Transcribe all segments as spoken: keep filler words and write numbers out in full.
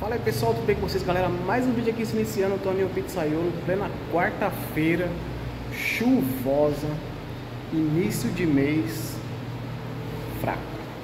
Fala aí pessoal, tudo bem com vocês galera? Mais um vídeo aqui se iniciando, Toninho Pizzaiolo, plena quarta-feira, chuvosa, início de mês, fraco.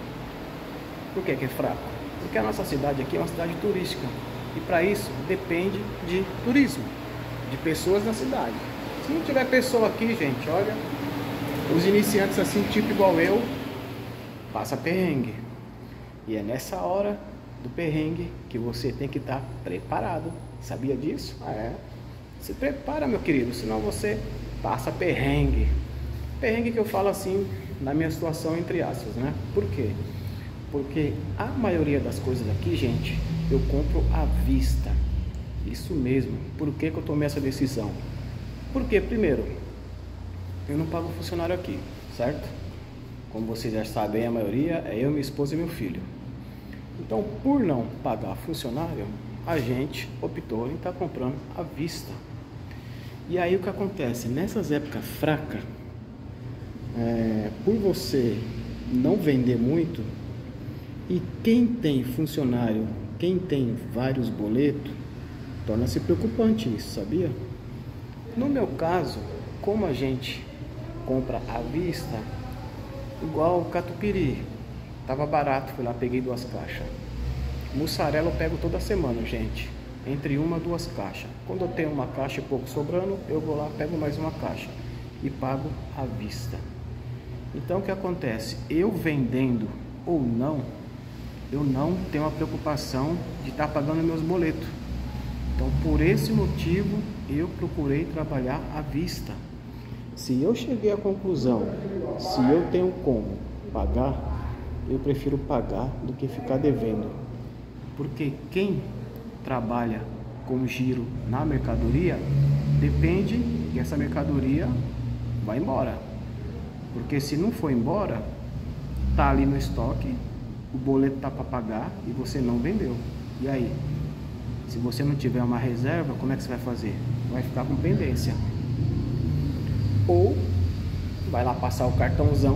Por que que é fraco? Porque a nossa cidade aqui é uma cidade turística e para isso depende de turismo, de pessoas na cidade. Se não tiver pessoa aqui, gente, olha, os iniciantes assim, tipo igual eu, passa perrengue. E é nessa hora do perrengue que você tem que estar preparado. Sabia disso? Ah, é. Se prepara, meu querido, senão você passa perrengue. Perrengue que eu falo assim, na minha situação, entre aspas, né? Por quê? Porque a maioria das coisas aqui, gente, eu compro à vista. Isso mesmo. Por que que eu tomei essa decisão? Porque, primeiro, eu não pago funcionário aqui, certo? Como vocês já sabem, a maioria é eu, minha esposa e meu filho. Então, por não pagar funcionário, a gente optou em estar comprando à vista. E aí o que acontece? Nessas épocas fracas, é, por você não vender muito, e quem tem funcionário, quem tem vários boletos, torna-se preocupante isso, sabia? No meu caso, como a gente compra à vista, igual catupiry, tava barato, fui lá, peguei duas caixas. Mussarela eu pego toda semana, gente, entre uma e duas caixas. Quando eu tenho uma caixa e pouco sobrando, eu vou lá, pego mais uma caixa e pago à vista. Então o que acontece? Eu vendendo ou não, eu não tenho a preocupação de estar pagando meus boletos. Então por esse motivo eu procurei trabalhar à vista. Se eu cheguei à conclusão, se eu tenho como pagar, eu prefiro pagar do que ficar devendo. Porque quem trabalha com giro na mercadoria, depende que essa mercadoria vai embora. Porque se não for embora, tá ali no estoque, o boleto tá para pagar e você não vendeu. E aí? Se você não tiver uma reserva, como é que você vai fazer? Vai ficar com pendência. Ou vai lá passar o cartãozão,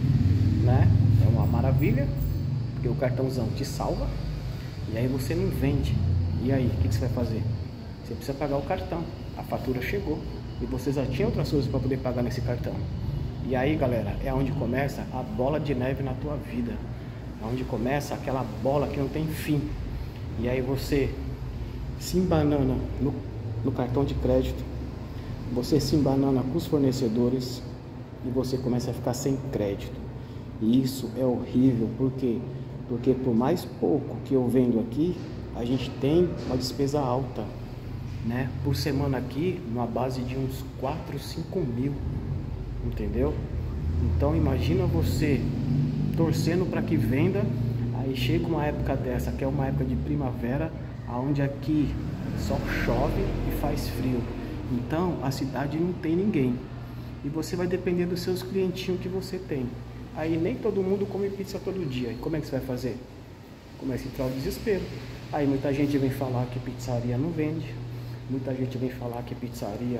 né? É uma maravilha, porque o cartãozão te salva. E aí você não vende. E aí, o que você vai fazer? Você precisa pagar o cartão. A fatura chegou e você já tinha outras coisas para poder pagar nesse cartão. E aí, galera, é onde começa a bola de neve na tua vida. É onde começa aquela bola que não tem fim. E aí você se embanana no, no cartão de crédito, você se embanana com os fornecedores e você começa a ficar sem crédito. E isso é horrível, por quê? Porque por mais pouco que eu vendo aqui, a gente tem uma despesa alta, né? Por semana aqui, numa base de uns quatro, cinco mil, entendeu? Então imagina você torcendo para que venda, aí chega uma época dessa, que é uma época de primavera, onde aqui só chove e faz frio. Então a cidade não tem ninguém. E você vai depender dos seus clientinhos que você tem. Aí nem todo mundo come pizza todo dia. E como é que você vai fazer? Começa a entrar o desespero. Aí muita gente vem falar que pizzaria não vende. Muita gente vem falar que pizzaria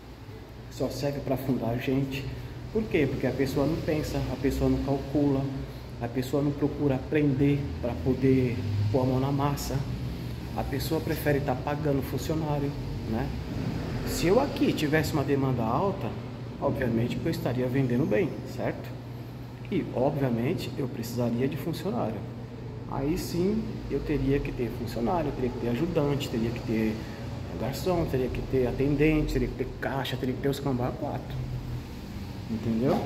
só serve para afundar a gente. Por quê? Porque a pessoa não pensa, a pessoa não calcula, a pessoa não procura aprender para poder pôr a mão na massa. A pessoa prefere estar pagando funcionário, né? Se eu aqui tivesse uma demanda alta, obviamente que eu estaria vendendo bem, certo? E, obviamente, eu precisaria de funcionário. Aí sim, eu teria que ter funcionário, teria que ter ajudante, teria que ter garçom, teria que ter atendente, teria que ter caixa, teria que ter os cambá quatro. Entendeu?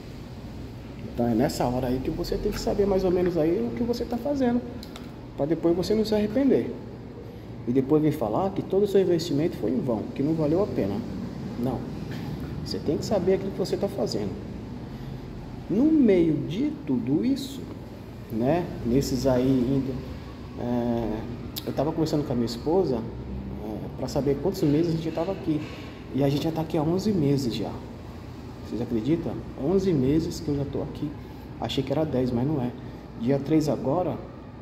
Então é nessa hora aí que você tem que saber mais ou menos aí o que você está fazendo, para depois você não se arrepender. E depois vir falar que todo o seu investimento foi em vão, que não valeu a pena. Não. Você tem que saber aquilo que você está fazendo. No meio de tudo isso, né, nesses aí indo, é, eu estava conversando com a minha esposa é, para saber quantos meses a gente estava aqui. E a gente já está aqui há onze meses já. Vocês acreditam? onze meses que eu já estou aqui. Achei que era dez, mas não é. Dia três agora,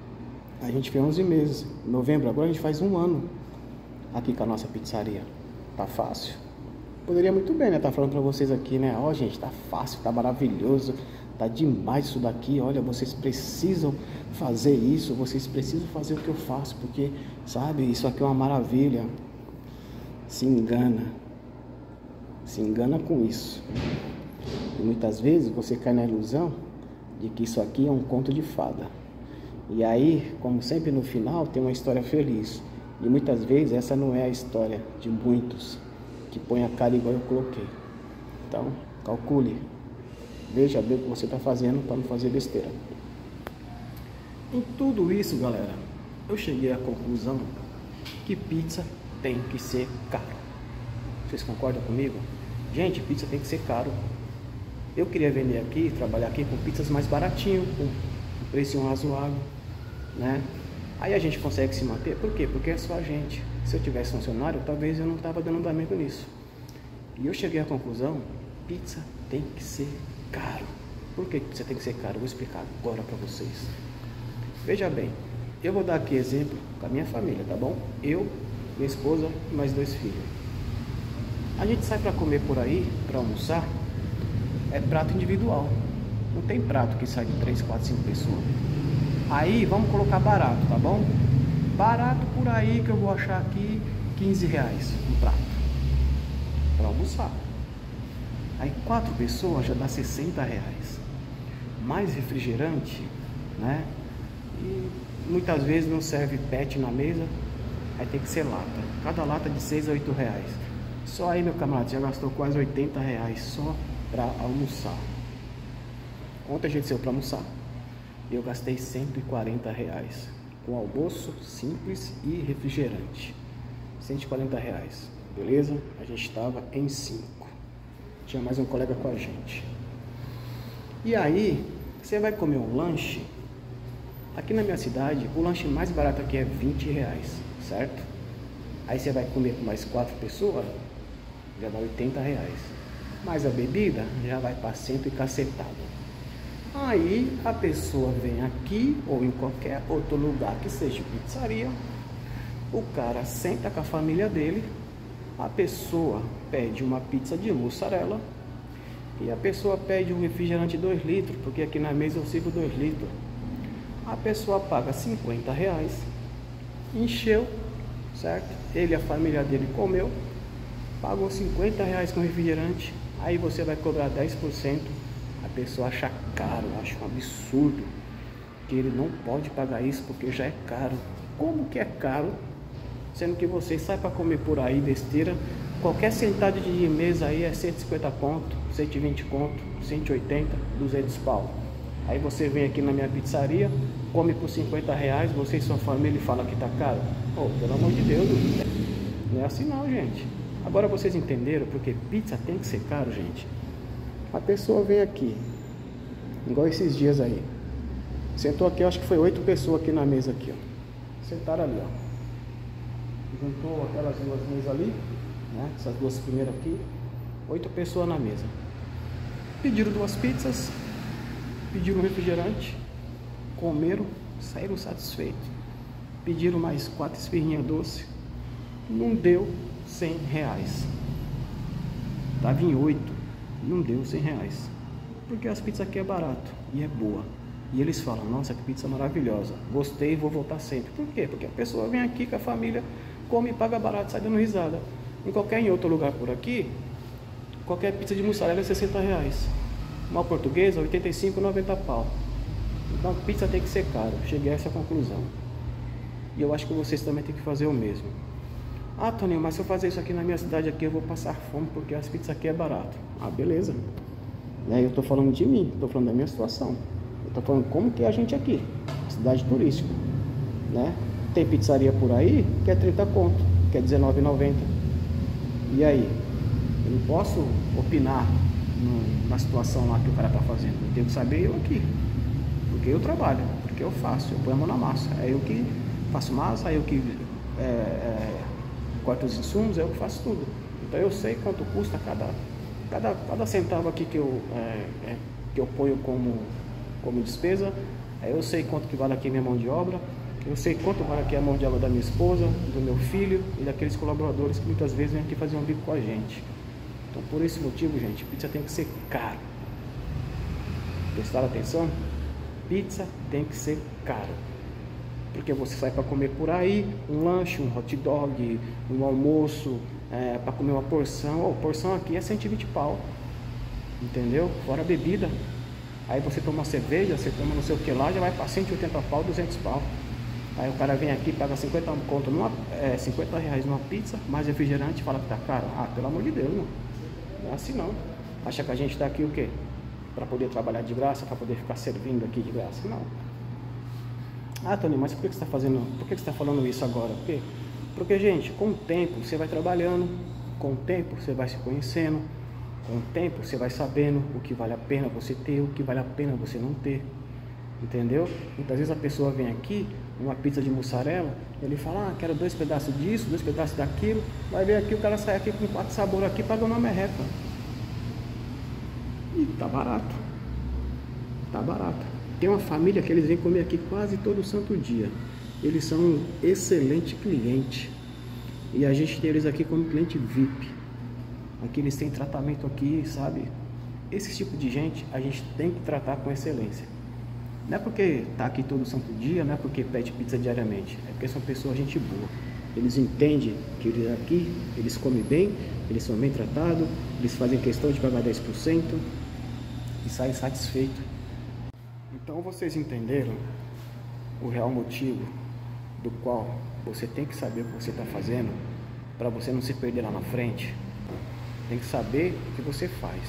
a gente fez onze meses. Novembro agora a gente faz um ano aqui com a nossa pizzaria. Tá fácil? Poderia muito bem, né? Tá falando pra vocês aqui, né? Ó, gente, tá fácil, tá maravilhoso. tá demais isso daqui, olha, vocês precisam fazer isso, vocês precisam fazer o que eu faço, porque, sabe, isso aqui é uma maravilha. Se engana, se engana com isso. E muitas vezes você cai na ilusão de que isso aqui é um conto de fada. E aí, como sempre no final, tem uma história feliz. E muitas vezes essa não é a história de muitos que põem a cara igual eu coloquei. Então, calcule. Veja bem o que você está fazendo para não fazer besteira. Em tudo isso, galera, eu cheguei à conclusão que pizza tem que ser caro. Vocês concordam comigo? Gente, pizza tem que ser caro. Eu queria vender aqui, trabalhar aqui com pizzas mais baratinho, com preço razoável, né? Aí a gente consegue se manter. Por quê? Porque é só a gente. Se eu tivesse funcionário, talvez eu não estava dando andamento nisso. E eu cheguei à conclusão, pizza tem que ser caro. Por que pizza tem que ser caro? Eu vou explicar agora para vocês. Veja bem, eu vou dar aqui exemplo com a minha família, tá bom? Eu, minha esposa e mais dois filhos. A gente sai para comer por aí, para almoçar, é prato individual. Não tem prato que sai de três, quatro, cinco pessoas. Aí vamos colocar barato, tá bom? Barato por aí que eu vou achar aqui quinze reais um prato para almoçar. Aí quatro pessoas já dá sessenta reais. Mais refrigerante, né? E muitas vezes não serve pet na mesa, aí tem que ser lata. Cada lata de seis a oito reais. Só aí, meu camarada, já gastou quase oitenta reais só para almoçar. Ontem a gente saiu para almoçar. Eu gastei cento e quarenta reais. Com almoço simples e refrigerante. cento e quarenta reais. Beleza? A gente estava em cinco. Tinha mais um colega com a gente. E aí, você vai comer um lanche. Aqui na minha cidade, o lanche mais barato aqui é vinte reais, certo? Aí você vai comer com mais quatro pessoas, já dá oitenta reais. Mas a bebida já vai para cento e cacetado. Aí a pessoa vem aqui ou em qualquer outro lugar que seja pizzaria, o cara senta com a família dele, a pessoa pede uma pizza de mussarela e a pessoa pede um refrigerante de dois litros, porque aqui na mesa eu sirvo dois litros. A pessoa paga cinquenta reais, encheu, certo? Ele e a família dele comeu, pagou cinquenta reais com refrigerante, aí você vai cobrar dez por cento. A pessoa acha caro, acha um absurdo, que ele não pode pagar isso porque já é caro. Como que é caro, sendo que você sai para comer por aí besteira, qualquer sentado de mesa aí é cento e cinquenta conto, cento e vinte conto, cento e oitenta, duzentos pau. Aí você vem aqui na minha pizzaria, come por cinquenta reais, você e sua família fala que tá caro. Oh, pelo amor de Deus, não é assim não, gente. Agora vocês entenderam porque pizza tem que ser caro, gente? A pessoa vem aqui, igual esses dias aí. Sentou aqui, acho que foi oito pessoas aqui na mesa aqui, ó. Sentaram ali, ó. Juntou aquelas duas mesas ali, né? Essas duas primeiras aqui. Oito pessoas na mesa. Pediram duas pizzas. Pediram refrigerante, comeram, saíram satisfeitos. Pediram mais quatro esfirrinhas doce, não deu cem reais. Tava em oito, não deu cem reais. Porque as pizzas aqui é barato e é boa. E eles falam, nossa, que pizza maravilhosa, gostei e vou voltar sempre. Por quê? Porque a pessoa vem aqui com a família, come e paga barato, sai dando risada. Em qualquer em outro lugar por aqui, qualquer pizza de mussarela é sessenta reais. Uma portuguesa, oitenta e cinco, noventa pau. Então pizza tem que ser caro. Cheguei a essa conclusão. E eu acho que vocês também têm que fazer o mesmo. Ah, Toninho, mas se eu fazer isso aqui na minha cidade aqui, eu vou passar fome porque as pizzas aqui é barato. Ah, beleza. Né? Eu tô falando de mim, tô falando da minha situação. Eu tô falando como que é a gente aqui, cidade turística, né? Tem pizzaria por aí que é trinta conto, que é dezenove e noventa. E aí? Eu não posso opinar no, na situação lá que o cara tá fazendo. Eu tenho que saber eu aqui. Porque eu trabalho, porque eu faço, eu ponho a mão na massa. É eu que faço massa, é eu que é, é, corto os insumos, é eu que faço tudo. Então eu sei quanto custa cada, cada, cada centavo aqui que eu, é, é, que eu ponho como, como despesa. É, eu sei quanto que vale aqui minha mão de obra. Eu sei quanto vale aqui a mão de obra da minha esposa, do meu filho e daqueles colaboradores que muitas vezes vêm aqui fazer um bico com a gente. Então por esse motivo, gente, pizza tem que ser caro. Prestaram atenção? Pizza tem que ser caro. Porque você sai para comer por aí, um lanche, um hot dog, um almoço, é, para comer uma porção. Oh, porção aqui é cento e vinte pau. Entendeu? Fora a bebida. Aí você toma uma cerveja, você toma não sei o que lá, já vai para cento e oitenta pau, duzentos pau. Aí o cara vem aqui, paga cinquenta conto numa, é, cinquenta reais numa pizza, mais refrigerante, fala que tá caro. Ah, pelo amor de Deus, não. Não é assim não. Acha que a gente tá aqui o quê? Para poder trabalhar de graça, para poder ficar servindo aqui de graça? Não. Ah, Tony, mas por que você está fazendo, por que você está falando isso agora? Por quê? Porque, gente, com o tempo você vai trabalhando, com o tempo você vai se conhecendo, com o tempo você vai sabendo o que vale a pena você ter, o que vale a pena você não ter. Entendeu? Muitas vezes a pessoa vem aqui, uma pizza de mussarela, ele fala, ah, quero dois pedaços disso, dois pedaços daquilo. Vai ver aqui, o cara sai aqui com quatro sabores aqui, paga uma merreca. E tá barato. Tá barato. Tem uma família que eles vêm comer aqui quase todo santo dia. Eles são um excelente cliente. E a gente tem eles aqui como cliente V I P. Aqui eles têm tratamento aqui, sabe? Esse tipo de gente a gente tem que tratar com excelência. Não é porque tá aqui todo santo dia, não é porque pede pizza diariamente. É porque são pessoas gente boa. Eles entendem que eles aqui, eles comem bem, eles são bem tratados, eles fazem questão de pagar dez por cento e saem satisfeitos. Então vocês entenderam o real motivo do qual você tem que saber o que você está fazendo para você não se perder lá na frente. Tem que saber o que você faz.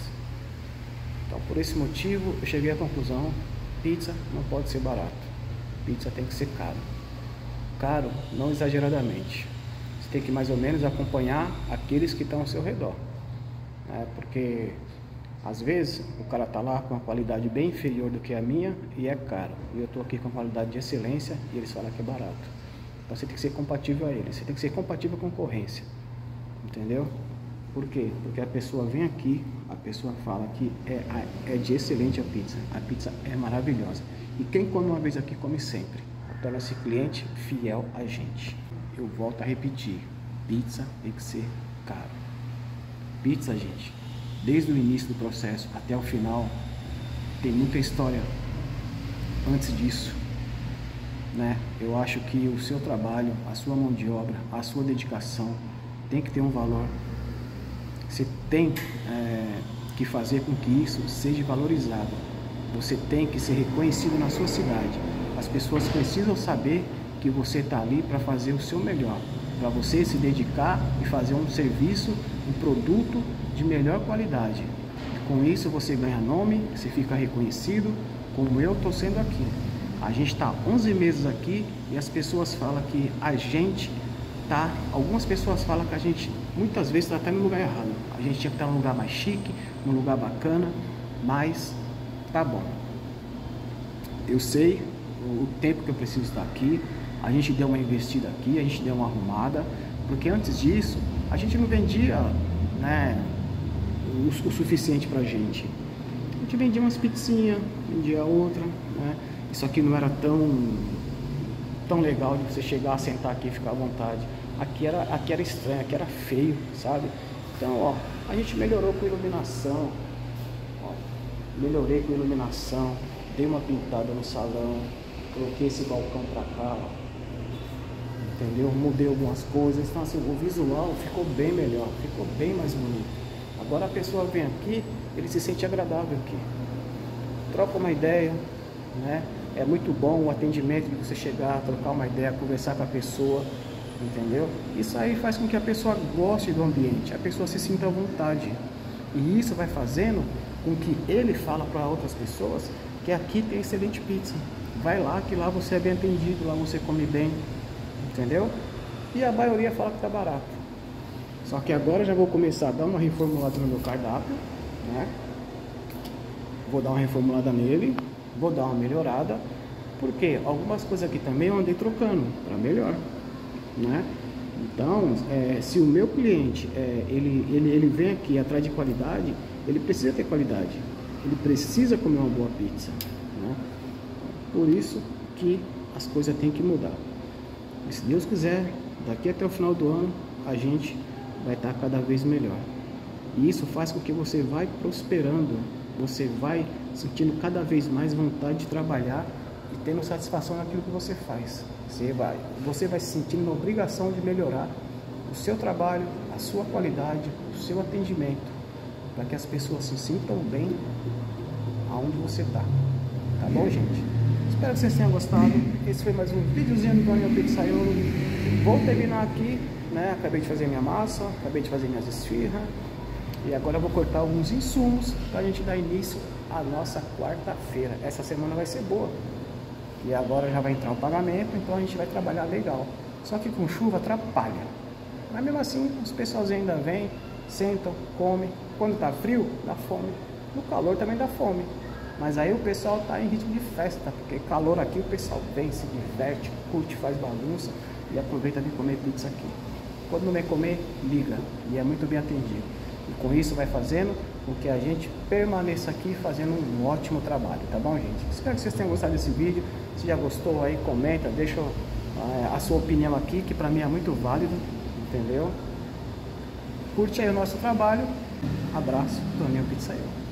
Então por esse motivo eu cheguei à conclusão: pizza não pode ser barato, pizza tem que ser caro. Caro, não exageradamente. Você tem que mais ou menos acompanhar aqueles que estão ao seu redor, né? Porque às vezes o cara tá lá com uma qualidade bem inferior do que a minha e é caro, e eu tô aqui com qualidade de excelência e eles falam que é barato. Então você tem que ser compatível a eles, você tem que ser compatível à concorrência, entendeu? Por quê? Porque a pessoa vem aqui, a pessoa fala que é, é de excelente a pizza, a pizza é maravilhosa, e quem come uma vez aqui come sempre, torna-se cliente fiel a gente. Eu volto a repetir, pizza tem que ser caro. Pizza, gente, desde o início do processo até o final, tem muita história antes disso, né? Eu acho que o seu trabalho, a sua mão de obra, a sua dedicação tem que ter um valor. Você tem é, que fazer com que isso seja valorizado. Você tem que ser reconhecido na sua cidade. As pessoas precisam saber que você está ali para fazer o seu melhor, para você se dedicar e fazer um serviço, um produto de melhor qualidade. Com isso você ganha nome, você fica reconhecido, como eu estou sendo aqui. A gente está onze meses aqui e as pessoas falam que a gente tá, algumas pessoas falam que a gente muitas vezes está até no lugar errado. A gente tinha que estar num lugar mais chique, num lugar bacana, mas tá bom. Eu sei o tempo que eu preciso estar aqui. A gente deu uma investida aqui, a gente deu uma arrumada, porque antes disso a gente não vendia, né, o, o suficiente pra gente. A gente vendia umas pizzinhas, vendia outra, né? Isso aqui não era tão tão legal de você chegar, sentar aqui e ficar à vontade. Aqui era, aqui era estranho, aqui era feio, sabe? Então, ó, a gente melhorou com iluminação, ó, melhorei com iluminação, dei uma pintada no salão, coloquei esse balcão pra cá, ó, entendeu? Mudei algumas coisas, então assim, o visual ficou bem melhor, ficou bem mais bonito. Agora a pessoa vem aqui, ele se sente agradável aqui, troca uma ideia, né? É muito bom o atendimento de você chegar, trocar uma ideia, conversar com a pessoa, entendeu? Isso aí faz com que a pessoa goste do ambiente, a pessoa se sinta à vontade. E isso vai fazendo com que ele fala para outras pessoas que aqui tem excelente pizza. Vai lá, que lá você é bem atendido, lá você come bem, entendeu? E a maioria fala que tá barato. Só que agora eu já vou começar a dar uma reformulada no meu cardápio, né? Vou dar uma reformulada nele, vou dar uma melhorada, porque algumas coisas aqui também eu andei trocando para melhor, né? Então, é, se o meu cliente é, ele, ele, ele vem aqui atrás de qualidade, ele precisa ter qualidade, ele precisa comer uma boa pizza, né? Por isso que as coisas têm que mudar. E se Deus quiser, daqui até o final do ano a gente vai estar cada vez melhor. E isso faz com que você vai prosperando, você vai sentindo cada vez mais vontade de trabalhar e tendo satisfação naquilo que você faz. Você vai, você vai se sentindo na obrigação de melhorar o seu trabalho, a sua qualidade, o seu atendimento, para que as pessoas se sintam bem aonde você está. Tá bom, gente? Espero que vocês tenham gostado. Esse foi mais um videozinho do Toninho Pizzaiolo. Vou terminar aqui, né? Acabei de fazer minha massa, acabei de fazer minhas esfirras. E agora eu vou cortar alguns insumos para a gente dar início à nossa quarta-feira. Essa semana vai ser boa. E agora já vai entrar o pagamento, então a gente vai trabalhar legal. Só que com chuva atrapalha. Mas mesmo assim, os pessoas ainda vêm, sentam, comem. Quando tá frio, dá fome. No calor também dá fome. Mas aí o pessoal tá em ritmo de festa, porque calor aqui o pessoal vem, se diverte, curte, faz bagunça e aproveita de comer pizza aqui. Quando não vem comer, liga. E é muito bem atendido. E com isso vai fazendo com que a gente permaneça aqui fazendo um ótimo trabalho, tá bom, gente? Espero que vocês tenham gostado desse vídeo. Se já gostou aí, comenta, deixa é, a sua opinião aqui, que pra mim é muito válido, entendeu? Curte aí o nosso trabalho. Abraço, Toninho Pizzaiolo.